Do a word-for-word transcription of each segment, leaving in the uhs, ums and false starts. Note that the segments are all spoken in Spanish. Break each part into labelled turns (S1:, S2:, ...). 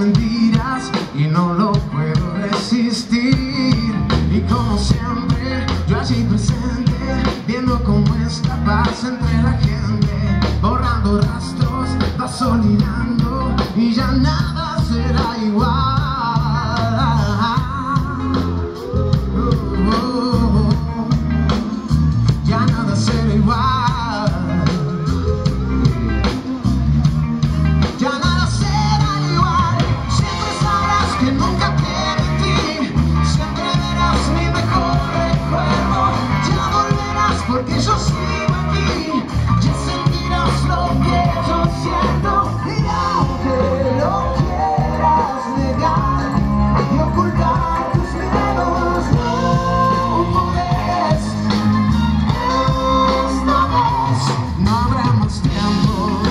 S1: mentiras y no lo puedo resistir. Y como siempre, yo allí presente, viendo cómo esta paz entre la gente, borrando rastros, vas olvidando y ya nada será igual. Porque yo sigo aquí, ya sentirás lo que yo siento. Y aunque lo quieras negar y ocultar tus miedos, no podés. Esta vez no habrá más tiempo,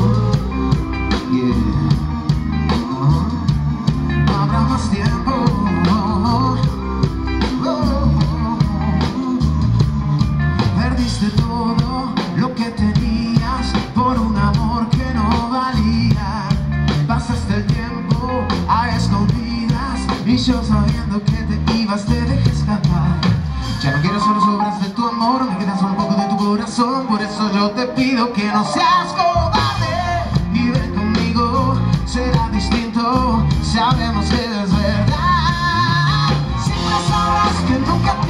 S1: yeah. uh-huh. No habrá más tiempo. Perdiste todo lo que tenías por un amor que no valía. Pasaste el tiempo a escondidas y yo sabiendo que te ibas te dejé escapar. Ya no quiero solo sobras de tu amor, me queda solo un poco de tu corazón. Por eso yo te pido que no seas cobarde y ven conmigo, será distinto, sabemos que es verdad. Siempre sabrás que nunca